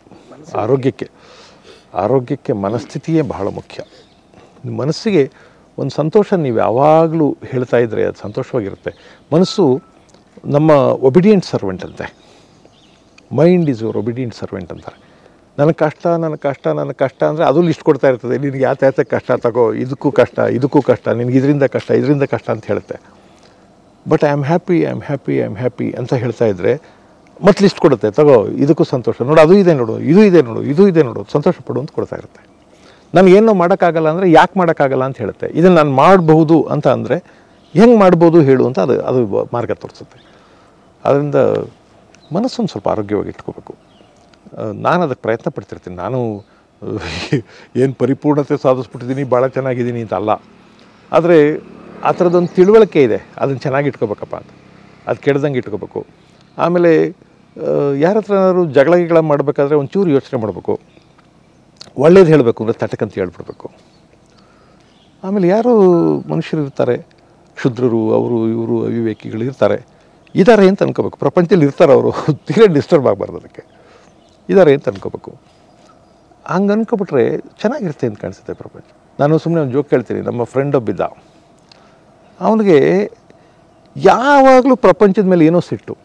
ಆರೋಗ್ಯಕ್ಕೆ ಮನಸ್ಥಿತಿಯೇ ಬಹಳ ಮುಖ್ಯ. ಮನಸ್ಸಿಗೆ ಒಂದು ಸಂತೋಷ ನೀವು ಯಾವಾಗಲೂ ಹೇಳ್ತಾ ಇದ್ದರೆ ಅದು ಸಂತೋಷವಾಗಿರುತ್ತೆ. ಮನಸ್ಸು ನಮ್ಮ ಒಬಿಡಿಯೆಂಟ್ ಸರ್ವೆಂಟ್ ಅಂತೆ. Mind is your obedient servant ಅಂತಾರೆ. ನನಗೆ ಕಷ್ಟ ಅಂದರೆ ಅದು ಲಿಸ್ಟ್ ಕೊಡ್ತಾ ಇರ್ತದೆ. ನಿನಗೆ ಯಾತಕ್ಕೆ ಕಷ್ಟ ತಗೋ, ಇದಕ್ಕೂ ಕಷ್ಟ, ನಿನಗೆ ಇದರಿಂದ ಕಷ್ಟ ಅಂತ ಹೇಳುತ್ತೆ. ಬಟ್ ಐ ಆಮ್ ಹ್ಯಾಪಿ ಅಂತ ಹೇಳ್ತಾ ಇದ್ದರೆ ಮತ್ತೆ ಲಿಸ್ಟ್ ಕೊಡುತ್ತೆ, ತಗೋ ಇದಕ್ಕೂ ಸಂತೋಷ, ನೋಡು ಅದು ಇದೆ ನೋಡು, ಇದು ಇದೆ ನೋಡು, ಸಂತೋಷ ಪಡು ಅಂತ ಕೊಡ್ತಾ ಇರುತ್ತೆ. ನನಗೇನೋ ಮಾಡೋಕ್ಕಾಗಲ್ಲ ಅಂದರೆ ಯಾಕೆ ಮಾಡೋಕ್ಕಾಗಲ್ಲ ಅಂತ ಹೇಳುತ್ತೆ. ಇದನ್ನು ನಾನು ಮಾಡಬಹುದು ಅಂತ ಅಂದರೆ ಹೆಂಗೆ ಮಾಡ್ಬೋದು ಹೇಳು ಅಂತ ಅದು ಮಾರ್ಗ ತೋರಿಸುತ್ತೆ. ಅದರಿಂದ ಮನಸ್ಸೊಂದು ಸ್ವಲ್ಪ ಆರೋಗ್ಯವಾಗಿ ಇಟ್ಕೋಬೇಕು. ನಾನು ಅದಕ್ಕೆ ಪ್ರಯತ್ನ ಪಡ್ತಿರ್ತೀನಿ. ನಾನು ಏನು ಪರಿಪೂರ್ಣತೆ ಸಾಧಿಸ್ಬಿಟ್ಟಿದ್ದೀನಿ, ಭಾಳ ಚೆನ್ನಾಗಿದ್ದೀನಿ ಅಂತ ಅಲ್ಲ. ಆದರೆ ಆ ಥರದೊಂದು ತಿಳುವಳಿಕೆ ಇದೆ, ಅದನ್ನು ಚೆನ್ನಾಗಿ ಇಟ್ಕೋಬೇಕಪ್ಪ ಅಂತ. ಅದು ಕೆಡ್ದಂಗೆ ಇಟ್ಕೋಬೇಕು. ಆಮೇಲೆ ಯಾರ ಹತ್ರನಾದ್ರು ಜಗಳ ಮಾಡಬೇಕಾದ್ರೆ ಒಂಚೂರು ಯೋಚನೆ ಮಾಡಬೇಕು. ಒಳ್ಳೇದು ಹೇಳಬೇಕು ಅಂದರೆ ತಟಕಂತ ಹೇಳ್ಬಿಡ್ಬೇಕು. ಆಮೇಲೆ ಯಾರೋ ಮನುಷ್ಯರು ಇರ್ತಾರೆ, ಕ್ಷುದ್ರರು, ಅವರು ಇವರು ಅವಿವೇಕಿಗಳು ಇದ್ದಾರೆ ಅಂತ ಅನ್ಕೋಬೇಕು. ಪ್ರಪಂಚದಲ್ಲಿ ಇರ್ತಾರೆ ಅವರು, ತೀರಾ ಡಿಸ್ಟರ್ಬ್ ಆಗಬಾರ್ದು, ಅದಕ್ಕೆ ಇದ್ದಾರೆ ಅಂತ ಅನ್ಕೋಬೇಕು. ಹಂಗೆ ಅನ್ಕೊಬಿಟ್ರೆ ಚೆನ್ನಾಗಿರುತ್ತೆ ಅಂತ ಕಾಣಿಸುತ್ತೆ ಪ್ರಪಂಚ. ನಾನು ಸುಮ್ಮನೆ ಒಂದು ಜೋಕ್ ಹೇಳ್ತೀನಿ. ನಮ್ಮ ಫ್ರೆಂಡ್ ಒಬ್ಬಿದ್ದ, ಅವನಿಗೆ ಯಾವಾಗಲೂ ಪ್ರಪಂಚದ ಮೇಲೆ ಏನೋ ಸಿಟ್ಟು,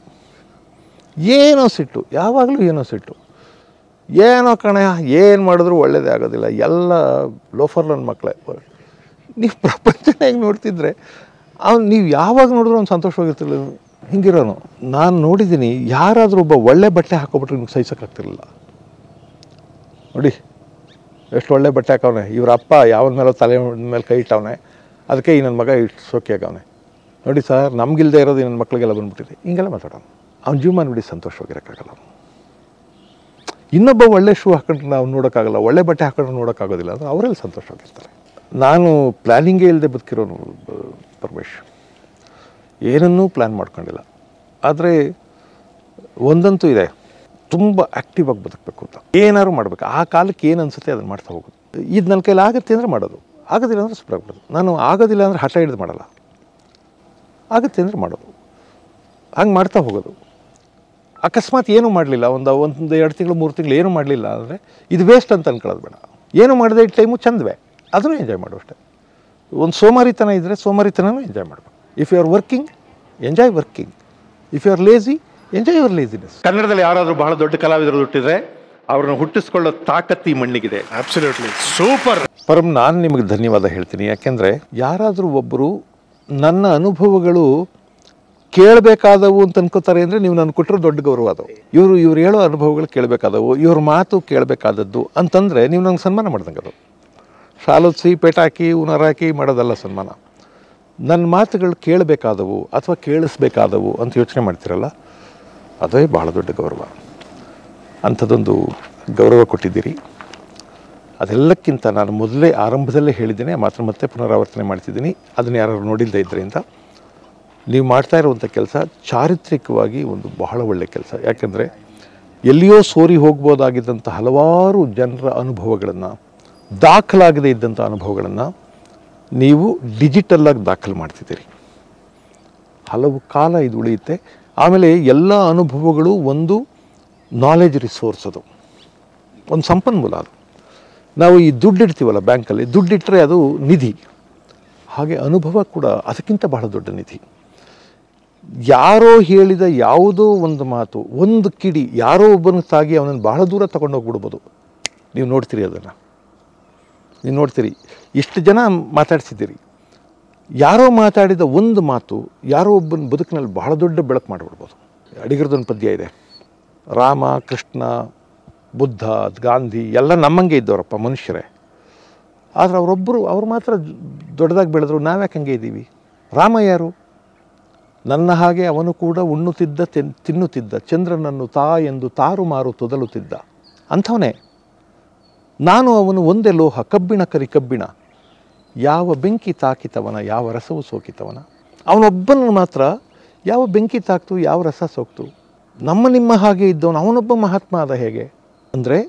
ಯಾವಾಗಲೂ ಏನೋ ಸಿಟ್ಟು. ಏನೋ ಕಣ, ಏನು ಮಾಡಿದ್ರು ಒಳ್ಳೇದೇ ಆಗೋದಿಲ್ಲ, ಎಲ್ಲ ಲೋಫರ್ ನನ್ನ ಮಕ್ಕಳೇ. ನೀವು ಪ್ರಪಂಚನ ಹೆಂಗೆ ನೋಡ್ತಿದ್ರೆ ನೀವು ಯಾವಾಗ ನೋಡಿದ್ರು ಅವ್ನು ಸಂತೋಷವಾಗಿರ್ತಿರ್ಲಿಲ್ಲ. ಹಿಂಗಿರೋನು ನಾನು ನೋಡಿದ್ದೀನಿ. ಯಾರಾದರೂ ಒಬ್ಬ ಒಳ್ಳೆ ಬಟ್ಟೆ ಹಾಕೋಬಿಟ್ರೆ ನಿಮ್ಗೆ ಸಹಿಸೋಕ್ಕಾಗ್ತಿರಲಿಲ್ಲ. ನೋಡಿ ಎಷ್ಟು ಒಳ್ಳೆ ಬಟ್ಟೆ ಹಾಕವನೆ, ಇವ್ರ ಅಪ್ಪ ಯಾವನ ಮೇಲೋ ತಲೆ ಮೇಲೆ ಕೈ ಇಟ್ಟವನೆ, ಅದಕ್ಕೆ ಈ ನನ್ನ ಮಗ ಇಷ್ಟು ಸೋಕಿಯಾಗವನೆ. ನೋಡಿ ಸರ್, ನಮಗಿಲ್ದೇ ಇರೋದು ನನ್ನ ಮಕ್ಕಳಿಗೆಲ್ಲ ಬಂದ್ಬಿಟ್ಟಿದೆ. ಹಿಂಗೆಲ್ಲ ಮಾತಾಡೋನು. ಅವ್ನ ಜೀವನ ನೋಡಿ ಸಂತೋಷವಾಗಿರೋಕ್ಕಾಗಲ್ಲ. ಇನ್ನೊಬ್ಬ ಒಳ್ಳೆ ಶೂ ಹಾಕೊಂಡ್ರೆ ನಾವು ನೋಡೋಕ್ಕಾಗಲ್ಲ, ಒಳ್ಳೆ ಬಟ್ಟೆ ಹಾಕೊಂಡ್ರೆ ನೋಡೋಕ್ಕಾಗೋದಿಲ್ಲ ಅಂದರೆ ಅವರಲ್ಲಿ ಸಂತೋಷವಾಗಿರ್ತಾರೆ. ನಾನು ಪ್ಲ್ಯಾನಿಂಗೇ ಇಲ್ಲದೆ ಬದುಕಿರೋನು ಪರಮೇಶ್, ಏನನ್ನೂ ಪ್ಲ್ಯಾನ್ ಮಾಡ್ಕೊಂಡಿಲ್ಲ. ಆದರೆ ಒಂದಂತೂ ಇದೆ, ತುಂಬ ಆ್ಯಕ್ಟಿವ್ ಆಗಿ ಬದುಕಬೇಕು ಅಂತ. ಏನಾದ್ರು ಮಾಡಬೇಕು, ಆ ಕಾಲಕ್ಕೆ ಏನು ಅನಿಸುತ್ತೆ ಅದನ್ನು ಮಾಡ್ತಾ ಹೋಗೋದು. ಇದು ನನ್ನ ಕೈಲಿ ಆಗುತ್ತೆ ಅಂದರೆ ಮಾಡೋದು, ಆಗೋದಿಲ್ಲ ಅಂದರೆ ಸುಳ್ಳಾಗ್ಬಿಡೋದು. ನಾನು ಆಗೋದಿಲ್ಲ ಅಂದರೆ ಹಠ ಹಿಡಿದು ಮಾಡಲ್ಲ, ಆಗುತ್ತೆ ಅಂದರೆ ಮಾಡೋದು, ಹಂಗೆ ಮಾಡ್ತಾ ಹೋಗೋದು. ಅಕಸ್ಮಾತ್ ಏನೂ ಮಾಡಲಿಲ್ಲ, ಒಂದು 2 ತಿಂಗಳು 3 ತಿಂಗಳು ಏನೂ ಮಾಡಲಿಲ್ಲ ಅಂದರೆ ಇದು ವೇಸ್ಟ್ ಅಂತ ಅನ್ಕೊಳ್ಳೋದು ಬೇಡ. ಏನು ಮಾಡಿದೆ ಈ ಟೈಮು ಚಂದವೇ, ಅದನ್ನು ಎಂಜಾಯ್ ಮಾಡು ಅಷ್ಟೇ. ಒಂದು ಸೋಮಾರಿತನ ಇದ್ದರೆ ಸೋಮಾರಿತನೂ ಎಂಜಾಯ್ ಮಾಡಬೇಕು. If you are working, enjoy working. If you are lazy, enjoy your laziness. ಕನ್ನಡದಲ್ಲಿ ಯಾರಾದರೂ ಬಹಳ ದೊಡ್ಡ ಕಲಾವಿದರು ಹುಟ್ಟಿದ್ರೆ ಅವ್ರನ್ನ ಹುಟ್ಟಿಸ್ಕೊಳ್ಳೋ ತಾಕತ್ತು ಈ ಮಣ್ಣಿಗಿದೆ. Absolutely super. ಪರಂ, ನಾನು ನಿಮಗೆ ಧನ್ಯವಾದ ಹೇಳ್ತೀನಿ. ಯಾಕೆಂದರೆ ಯಾರಾದರೂ ಒಬ್ಬರು ನನ್ನ ಅನುಭವಗಳು ಕೇಳಬೇಕಾದವು ಅಂತ ಅನ್ಕೋತಾರೆ ಅಂದರೆ ನೀವು ನಾನು ಕೊಟ್ಟರು ದೊಡ್ಡ ಗೌರವ ಅದು. ಇವ್ರು ಹೇಳೋ ಅನುಭವಗಳು ಕೇಳಬೇಕಾದವು, ಇವ್ರ ಮಾತು ಕೇಳಬೇಕಾದದ್ದು ಅಂತಂದರೆ ನೀವು ನಂಗೆ ಸನ್ಮಾನ ಮಾಡ್ದಂಗೆ. ಅದು ಶಾಲೋತ್ಸಿ ಪೇಟಾಕಿ ಉನರಾಕಿ ಮಾಡೋದಲ್ಲ ಸನ್ಮಾನ. ನನ್ನ ಮಾತುಗಳು ಕೇಳಬೇಕಾದವು ಅಥವಾ ಕೇಳಿಸ್ಬೇಕಾದವು ಅಂತ ಯೋಚನೆ ಮಾಡ್ತೀರಲ್ಲ, ಅದೇ ಬಹಳ ದೊಡ್ಡ ಗೌರವ. ಅಂಥದ್ದೊಂದು ಗೌರವ ಕೊಟ್ಟಿದ್ದೀರಿ. ಅದೆಲ್ಲಕ್ಕಿಂತ ನಾನು ಮೊದಲೇ ಆರಂಭದಲ್ಲೇ ಹೇಳಿದ್ದೇನೆ, ಮಾತ್ರ ಮತ್ತೆ ಪುನರಾವರ್ತನೆ ಮಾಡ್ತಿದ್ದೀನಿ. ಅದನ್ನು ಯಾರು ನೋಡಿಲ್ಲದೆ ಇದ್ದರಿಂದ ನೀವು ಮಾಡ್ತಾ ಇರುವಂಥ ಕೆಲಸ ಚಾರಿತ್ರಿಕವಾಗಿ ಒಂದು ಬಹಳ ಒಳ್ಳೆಯ ಕೆಲಸ. ಯಾಕೆಂದರೆ ಎಲ್ಲಿಯೋ ಸೋರಿ ಹೋಗ್ಬೋದಾಗಿದ್ದಂಥ ಹಲವಾರು ಜನರ ಅನುಭವಗಳನ್ನು, ದಾಖಲಾಗದೇ ಇದ್ದಂಥ ಅನುಭವಗಳನ್ನು ನೀವು ಡಿಜಿಟಲ್ಲಾಗಿ ದಾಖಲು ಮಾಡ್ತಿದ್ದೀರಿ. ಹಲವು ಕಾಲ ಇದು ಉಳಿಯುತ್ತೆ. ಆಮೇಲೆ ಎಲ್ಲ ಅನುಭವಗಳು ಒಂದು ನಾಲೆಜ್ ರಿಸೋರ್ಸ್, ಅದು ಒಂದು ಸಂಪನ್ಮೂಲ. ಅದು ನಾವು ಈ ದುಡ್ಡಿಡ್ತೀವಲ್ಲ ಬ್ಯಾಂಕಲ್ಲಿ, ದುಡ್ಡಿಟ್ಟರೆ ಅದು ನಿಧಿ. ಹಾಗೆ ಅನುಭವ ಕೂಡ ಅದಕ್ಕಿಂತ ಬಹಳ ದೊಡ್ಡ ನಿಧಿ. ಯಾರೋ ಹೇಳಿದ ಯಾವುದೋ ಒಂದು ಮಾತು, ಒಂದು ಕಿಡಿ ಯಾರೋ ಒಬ್ಬನ ತಾಗಿ ಅವನನ್ನು ಬಹಳ ದೂರ ತಗೊಂಡೋಗ್ಬಿಡ್ಬೋದು. ನೀವು ನೋಡ್ತೀರಿ, ಅದನ್ನು ನೀವು ನೋಡ್ತೀರಿ. ಇಷ್ಟು ಜನ ಮಾತಾಡ್ಸಿದ್ದೀರಿ, ಯಾರೋ ಮಾತಾಡಿದ ಒಂದು ಮಾತು ಯಾರೋ ಒಬ್ಬನ ಬದುಕಿನಲ್ಲಿ ಬಹಳ ದೊಡ್ಡ ಬೆಳಕು ಮಾಡಿಬಿಡ್ಬೋದು. ಅಡಿಗರದೊಂದು ಪದ್ಯ ಇದೆ, ರಾಮ, ಕೃಷ್ಣ, ಬುದ್ಧ, ಗಾಂಧಿ ಎಲ್ಲ ನಮ್ಮಂಗೆ ಇದ್ದವರಪ್ಪ, ಮನುಷ್ಯರೇ. ಆದರೆ ಅವ್ರು ಮಾತ್ರ ದೊಡ್ಡದಾಗಿ ಬೆಳೆದ್ರು, ನಾವ್ಯಾಕೆ ಹಂಗೆ ಇದ್ದೀವಿ? ರಾಮ ಯಾರು? ನನ್ನ ಹಾಗೆ ಅವನು ಕೂಡ ಉಣ್ಣುತ್ತಿದ್ದ ತಿನ್ನುತ್ತಿದ್ದ, ಚಂದ್ರನನ್ನು ತಾ ಎಂದು ತಾರುಮಾರು ತೊದಲುತ್ತಿದ್ದ ಅಂಥವನೇ. ನಾನು ಅವನು ಒಂದೇ ಲೋಹ, ಕಬ್ಬಿಣ ಕರಿ ಕಬ್ಬಿಣ, ಯಾವ ಬೆಂಕಿ ತಾಕಿತವನ, ಯಾವ ರಸವು ಸೋಕಿತವನ. ಅವನೊಬ್ಬನ ಮಾತ್ರ ಯಾವ ಬೆಂಕಿ ತಾಕ್ತು, ಯಾವ ರಸ ಸೋಕ್ತು. ನಿಮ್ಮ ಹಾಗೆ ಇದ್ದವನು ಅವನೊಬ್ಬ ಮಹಾತ್ಮ ಆದ ಹೇಗೆ ಅಂದರೆ,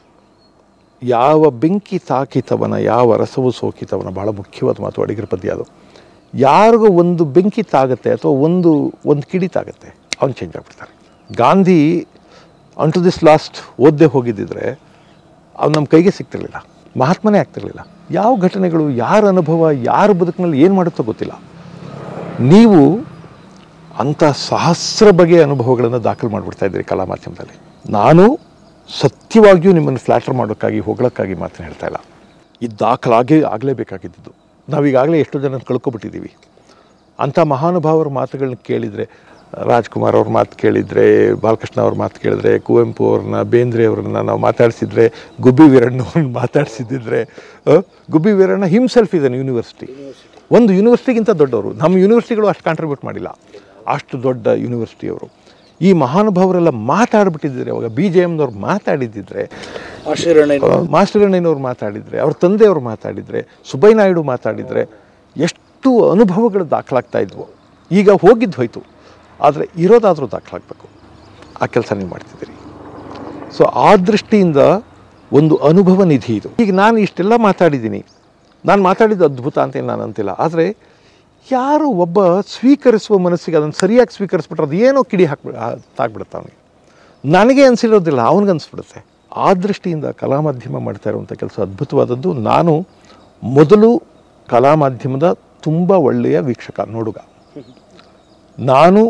ಯಾವ ಬೆಂಕಿ ತಾಕಿತವನ, ಯಾವ ರಸವು ಸೋಕಿತವನ. ಭಾಳ ಮುಖ್ಯವಾದ ಮಾತು ಅಡಿಗರ ಪದ್ಯ ಅದು. ಯಾರಿಗೂ ಒಂದು ಬೆಂಕಿ ತಾಗುತ್ತೆ ಅಥವಾ ಒಂದು ಕಿಡಿ ತಾಗುತ್ತೆ, ಅವನು ಚೇಂಜ್ ಆಗಿಬಿಡ್ತಾರೆ. ಗಾಂಧಿ ಅಂಟು ದಿಸ್ ಲಾಸ್ಟ್ ಓದದೆ ಹೋಗಿದ್ದಿದ್ರೆ ಅವ್ನು ನಮ್ಮ ಕೈಗೆ ಸಿಗ್ತಿರ್ಲಿಲ್ಲ, ಮಹಾತ್ಮನೇ ಆಗ್ತಿರ್ಲಿಲ್ಲ. ಯಾವ ಘಟನೆಗಳು, ಯಾರ ಅನುಭವ, ಯಾರ ಬದುಕಿನಲ್ಲಿ ಏನು ಮಾಡುತ್ತೋ ಗೊತ್ತಿಲ್ಲ. ನೀವು ಅಂಥ ಸಹಸ್ರ ಬಗೆಯ ಅನುಭವಗಳನ್ನು ದಾಖಲು ಮಾಡಿಬಿಡ್ತಾ ಇದ್ದೀರಿ ಕಲಾ ಮಾಧ್ಯಮದಲ್ಲಿ. ನಾನು ಸತ್ಯವಾಗಿಯೂ ನಿಮ್ಮನ್ನು ಫ್ಲ್ಯಾಟರ್ ಮಾಡೋಕ್ಕಾಗಿ, ಹೊಗಳಕ್ಕಾಗಿ ಮಾತನ್ನು ಹೇಳ್ತಾ ಇಲ್ಲ. ಇದು ಆಗಲೇಬೇಕಾಗಿದ್ದು. ನಾವೀಗಾಗಲೇ ಎಷ್ಟೋ ಜನ ಕಳ್ಕೊಬಿಟ್ಟಿದ್ದೀವಿ. ಅಂಥ ಮಹಾನುಭಾವರ ಮಾತುಗಳನ್ನ ಕೇಳಿದರೆ, ರಾಜ್ಕುಮಾರ್ ಅವ್ರ ಮಾತು ಕೇಳಿದರೆ, ಬಾಲಕೃಷ್ಣ ಅವ್ರ ಮಾತು ಕೇಳಿದ್ರೆ, ಕುವೆಂಪು ಅವ್ರನ್ನ, ಬೇಂದ್ರೆ ಅವ್ರನ್ನ ನಾವು ಮಾತಾಡಿಸಿದ್ರೆ, ಗುಬ್ಬಿ ವೀರಣ್ಣವ್ರನ್ನ ಮಾತಾಡಿಸಿದ್ದಿದ್ರೆ, ಗುಬ್ಬಿ ವೀರಣ್ಣ ಹಿಮ್ಸೆಲ್ಫ್ ಇದೆ ಯೂನಿವರ್ಸಿಟಿ, ಒಂದು ಯೂನಿವರ್ಸಿಟಿಗಿಂತ ದೊಡ್ಡವರು. ನಮ್ಮ ಯೂನಿವರ್ಸಿಟಿಗಳು ಅಷ್ಟು ಕಾಂಟ್ರಿಬ್ಯೂಟ್ ಮಾಡಿಲ್ಲ, ಅಷ್ಟು ದೊಡ್ಡ ಯೂನಿವರ್ಸಿಟಿಯವರು. ಈ ಮಹಾನುಭಾವರೆಲ್ಲ ಮಾತಾಡ್ಬಿಟ್ಟಿದ್ದಾರೆ. ಅವಾಗ BJMನವ್ರು ಮಾತಾಡಿದ್ದಿದ್ರೆ, ಮಾಸ್ಟರ್ ಅಣ್ಣಯ್ಯನವ್ರು ಮಾತಾಡಿದರೆ, ಅವ್ರ ತಂದೆಯವರು ಮಾತಾಡಿದರೆ, ಸುಬ್ಬಯ್ಯ ನಾಯ್ಡು ಮಾತಾಡಿದರೆ, ಎಷ್ಟು ಅನುಭವಗಳು ದಾಖಲಾಗ್ತಾ ಇದ್ವು. ಈಗ ಹೋಗಿದ್ದು ಹೋಯ್ತು, ಆದರೆ ಇರೋದಾದರೂ ದಾಖಲಾಗಬೇಕು. ಆ ಕೆಲಸ ನೀವು ಮಾಡ್ತಿದ್ದೀರಿ. ಸೊ ಆ ದೃಷ್ಟಿಯಿಂದ ಒಂದು ಅನುಭವ ನಿಧಿ ಇದು. ಈಗ ನಾನು ಇಷ್ಟೆಲ್ಲ ಮಾತಾಡಿದ್ದೀನಿ, ನಾನು ಮಾತಾಡಿದ್ದು ಅದ್ಭುತ ಅಂತೇನು ನಾನು ಅಂತಿಲ್ಲ. ಆದರೆ ಯಾರು ಒಬ್ಬ ಸ್ವೀಕರಿಸುವ ಮನಸ್ಸಿಗೆ ಅದನ್ನು ಸರಿಯಾಗಿ ಸ್ವೀಕರಿಸ್ಬಿಟ್ರೆ ಅದು ಏನೋ ಕಿಡಿ ತಾಗ್ಬಿಡುತ್ತೆ ಅವನಿಗೆ. ನನಗೆ ಅನಿಸಿರೋದಿಲ್ಲ, ಅವನಿಗೆ ಅನಿಸ್ಬಿಡುತ್ತೆ. ಆ ದೃಷ್ಟಿಯಿಂದ ಕಲಾ ಮಾಧ್ಯಮ ಮಾಡ್ತಾ ಇರುವಂಥ ಕೆಲಸ ಅದ್ಭುತವಾದದ್ದು. ನಾನು ಮೊದಲು ಕಲಾ ಮಾಧ್ಯಮದ ತುಂಬ ಒಳ್ಳೆಯ ವೀಕ್ಷಕ, ನೋಡುಗ. ನಾನು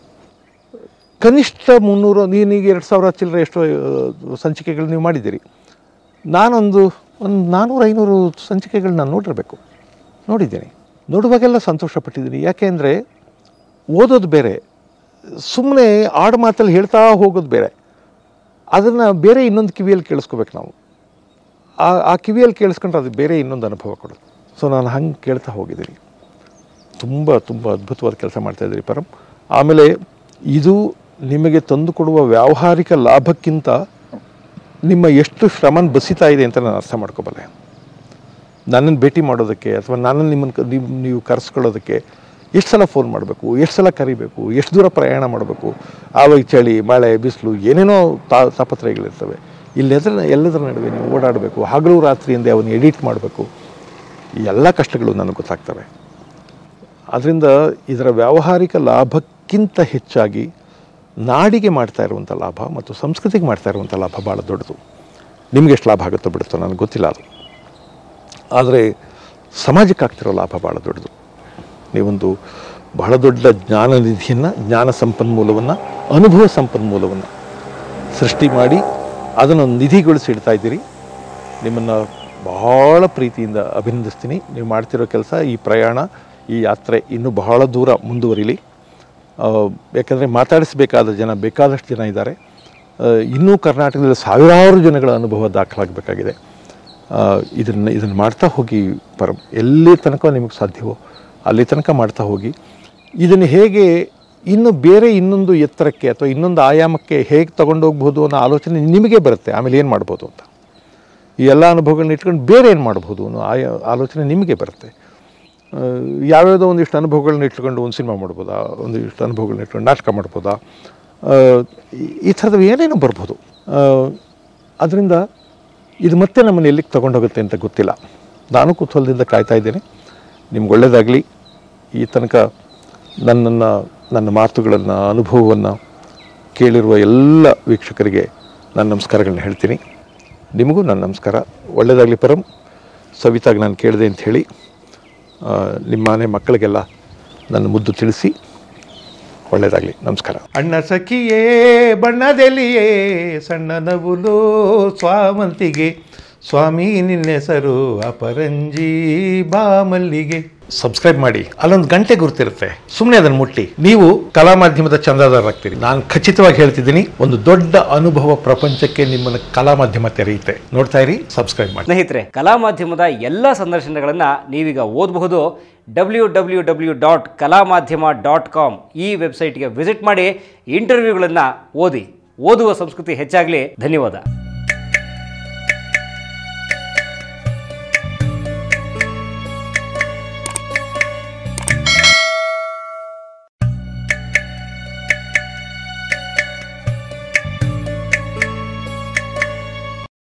ಕನಿಷ್ಠ 300, ನೀನೀಗ 2000 ಚಿಲ್ಲರೆ ಎಷ್ಟೋ ಸಂಚಿಕೆಗಳು ನೀವು ಮಾಡಿದ್ದೀರಿ. ನಾನೊಂದು 400-500 ಸಂಚಿಕೆಗಳು ನಾನು ನೋಡಿದ್ದೀನಿ. ನೋಡುವಾಗೆಲ್ಲ ಸಂತೋಷಪಟ್ಟಿದ್ದೀನಿ. ಯಾಕೆಂದರೆ ಓದೋದು ಬೇರೆ, ಸುಮ್ಮನೆ ಆಡು ಮಾತಲ್ಲಿ ಹೇಳ್ತಾ ಹೋಗೋದು ಬೇರೆ. ಅದನ್ನು ಬೇರೆ ಇನ್ನೊಂದು ಕಿವಿಯಲ್ಲಿ ಕೇಳಿಸ್ಕೋಬೇಕು ನಾವು. ಆ ಕಿವಿಯಲ್ಲಿ ಕೇಳಿಸ್ಕೊಂಡ್ರೆ ಅದು ಬೇರೆ ಇನ್ನೊಂದು ಅನುಭವ ಕೊಡೋದು. ಸೊ ನಾನು ಹಂಗೆ ಕೇಳ್ತಾ ಹೋಗಿದ್ದೀನಿ. ತುಂಬ ಅದ್ಭುತವಾದ ಕೆಲಸ ಮಾಡ್ತಾಯಿದ್ದೀರಿ ಪರಂ. ಆಮೇಲೆ ಇದು ನಿಮಗೆ ತಂದುಕೊಡುವ ವ್ಯಾವಹಾರಿಕ ಲಾಭಕ್ಕಿಂತ ನಿಮ್ಮ ಎಷ್ಟು ಶ್ರಮನ ಬಸಿತಾ ಇದೆ ಅಂತ ನಾನು ಅರ್ಥ ಮಾಡ್ಕೊಬಲ್ಲೆ. ನನ್ನನ್ನು ಭೇಟಿ ಮಾಡೋದಕ್ಕೆ ಅಥವಾ ನನ್ನನ್ನು ನೀವು ಕರೆಸ್ಕೊಳ್ಳೋದಕ್ಕೆ ಎಷ್ಟು ಸಲ ಫೋನ್ ಮಾಡಬೇಕು, ಎಷ್ಟು ಸಲ ಕರಿಬೇಕು, ಎಷ್ಟು ದೂರ ಪ್ರಯಾಣ ಮಾಡಬೇಕು, ಆವಾಗ ಚಳಿ ಮಳೆ ಬಿಸಿಲು ಏನೇನೋ ತಾಪತ್ರಯಗಳಿರ್ತವೆ. ಎಲ್ಲದರ ನಡುವೆ ನೀವು ಓಡಾಡಬೇಕು, ಹಗಲು ರಾತ್ರಿಯಿಂದ ಅವನು ಎಡಿಟ್ ಮಾಡಬೇಕು. ಈ ಎಲ್ಲ ಕಷ್ಟಗಳು ನನಗೆ ಗೊತ್ತಾಗ್ತವೆ. ಅದರಿಂದ ಇದರ ವ್ಯಾವಹಾರಿಕ ಲಾಭಕ್ಕಿಂತ ಹೆಚ್ಚಾಗಿ ನಾಡಿಗೆ ಮಾಡ್ತಾ ಇರುವಂಥ ಲಾಭ ಮತ್ತು ಸಂಸ್ಕೃತಿಗೆ ಮಾಡ್ತಾ ಇರುವಂಥ ಲಾಭ ಭಾಳ ದೊಡ್ಡದು. ನಿಮ್ಗೆ ಎಷ್ಟು ಲಾಭ ಆಗುತ್ತೋ ಬಿಡುತ್ತೋ ನನಗೆ ಗೊತ್ತಿಲ್ಲ ಅದು, ಆದರೆ ಸಮಾಜಕ್ಕೆ ಆಗ್ತಿರೋ ಲಾಭ ಭಾಳ ದೊಡ್ಡದು. ನೀವೊಂದು ಬಹಳ ದೊಡ್ಡ ಜ್ಞಾನ ನಿಧಿಯನ್ನು, ಜ್ಞಾನ ಸಂಪನ್ಮೂಲವನ್ನು, ಅನುಭವ ಸಂಪನ್ಮೂಲವನ್ನು ಸೃಷ್ಟಿ ಮಾಡಿ ಅದನ್ನು ನಿಧಿಗೊಳಿಸಿ ಇಡ್ತಾ ಇದ್ದೀರಿ. ನಿಮ್ಮನ್ನು ಬಹಳ ಪ್ರೀತಿಯಿಂದ ಅಭಿನಂದಿಸ್ತೀನಿ. ನೀವು ಮಾಡ್ತಿರೋ ಕೆಲಸ, ಈ ಪ್ರಯಾಣ, ಈ ಯಾತ್ರೆ ಇನ್ನೂ ಬಹಳ ದೂರ ಮುಂದುವರಿಲಿ. ಯಾಕಂದರೆ ಮಾತಾಡಿಸಬೇಕಾದ ಜನ ಬೇಕಾದಷ್ಟು ಜನ ಇದ್ದಾರೆ. ಇನ್ನೂ ಕರ್ನಾಟಕದಲ್ಲಿ ಸಾವಿರಾರು ಜನಗಳ ಅನುಭವ ದಾಖಲಾಗಬೇಕಾಗಿದೆ. ಇದನ್ನು ಮಾಡ್ತಾ ಹೋಗಿ ಪರಂ, ಎಲ್ಲಿ ತನಕ ನಿಮಗೆ ಸಾಧ್ಯವೋ ಅಲ್ಲಿ ತನಕ ಮಾಡ್ತಾ ಹೋಗಿ. ಇದನ್ನು ಹೇಗೆ ಇನ್ನು ಬೇರೆ ಇನ್ನೊಂದು ಎತ್ತರಕ್ಕೆ ಅಥವಾ ಇನ್ನೊಂದು ಆಯಾಮಕ್ಕೆ ಹೇಗೆ ತೊಗೊಂಡೋಗ್ಬೋದು ಅನ್ನೋ ಆಲೋಚನೆ ನಿಮಗೆ ಬರುತ್ತೆ. ಆಮೇಲೆ ಏನು ಮಾಡ್ಬೋದು ಅಂತ, ಈ ಎಲ್ಲ ಅನುಭವಗಳನ್ನ ಇಟ್ಕೊಂಡು ಬೇರೆ ಏನು ಮಾಡ್ಬೋದು ಅನ್ನೋ ಆಲೋಚನೆ ನಿಮಗೆ ಬರುತ್ತೆ. ಯಾವ್ಯಾವುದೋ ಒಂದಿಷ್ಟು ಅನುಭವಗಳನ್ನ ಇಟ್ಕೊಂಡು ಒಂದು ಸಿನಿಮಾ ಮಾಡ್ಬೋದಾ, ಒಂದಿಷ್ಟು ಅನುಭವಗಳನ್ನ ಇಟ್ಕೊಂಡು ನಾಟಕ ಮಾಡ್ಬೋದಾ, ಈ ಥರದ್ದು ಏನೇನೋ ಬರ್ಬೋದು. ಅದರಿಂದ ಇದು ಮತ್ತೆ ನಮ್ಮನ್ನು ಎಲ್ಲಿಗೆ ತೊಗೊಂಡೋಗುತ್ತೆ ಅಂತ ಗೊತ್ತಿಲ್ಲ. ನಾನು ಕುತೂಹಲದಿಂದ ಕಾಯ್ತಾ ಇದ್ದೇನೆ. ನಿಮ್ಗೆ ಒಳ್ಳೆಯದಾಗಲಿ. ಈ ತನಕ ನನ್ನ ಮಾತುಗಳನ್ನು, ಅನುಭವವನ್ನು ಕೇಳಿರುವ ಎಲ್ಲ ವೀಕ್ಷಕರಿಗೆ ನನ್ನ ನಮಸ್ಕಾರಗಳನ್ನ ಹೇಳ್ತೀನಿ. ನಿಮಗೂ ನನ್ನ ನಮಸ್ಕಾರ. ಒಳ್ಳೆಯದಾಗಲಿ ಪರಂ. ಸವಿತಾಗಿ ನಾನು ಕೇಳಿದೆ ಅಂತ ಹೇಳಿ ನಿಮ್ಮ ಮನೆ ಮಕ್ಕಳಿಗೆಲ್ಲ ನನ್ನ ಮುದ್ದು ತಿಳಿಸಿ. ಒಳ್ಳೆಯದಾಗಲಿ. ನಮಸ್ಕಾರ. ಅಣ್ಣ ಸಖಿಯೇ ಬಣ್ಣದೆಲಿಯೇ ಸಣ್ಣ ನವುಲು ಸ್ವಾಮಂತಿಗೆ, ಸ್ವಾಮಿ ನಿನ್ನೆಸರು ಅಪರಂಜಿ ಬಾಮಲ್ಲಿಗೆ. ಸಬ್ಸ್ಕ್ರೈಬ್ ಮಾಡಿ, ಅಲ್ಲೊಂದು ಗಂಟೆ ಗುರುತಿರುತ್ತೆ, ಸುಮ್ಮನೆ ಅದನ್ನು ಮುಟ್ಟಿ ನೀವು ಕಲಾ ಮಾಧ್ಯಮದ ಚಂದಾದಾರರಾಗ್ತೀರಿ. ನಾನು ಖಚಿತವಾಗಿ ಹೇಳ್ತಿದ್ದೀನಿ, ಒಂದು ದೊಡ್ಡ ಅನುಭವ ಪ್ರಪಂಚಕ್ಕೆ ನಿಮ್ಮನ್ನು ಕಲಾ ಮಾಧ್ಯಮ ತೆರೆಯುತ್ತೆ. ನೋಡ್ತಾ ಇರಿ, ಸಬ್ಸ್ಕ್ರೈಬ್ ಮಾಡಿ. ಸ್ನೇಹಿತರೆ, ಕಲಾ ಮಾಧ್ಯಮದ ಎಲ್ಲ ಸಂದರ್ಶನಗಳನ್ನು ನೀವೀಗ ಓದಬಹುದು. www.kalamadhyama.com ಈ ವೆಬ್ಸೈಟ್ಗೆ ವಿಸಿಟ್ ಮಾಡಿ ಇಂಟರ್ವ್ಯೂಗಳನ್ನು ಓದಿ. ಓದುವ ಸಂಸ್ಕೃತಿ ಹೆಚ್ಚಾಗಲಿ. ಧನ್ಯವಾದ.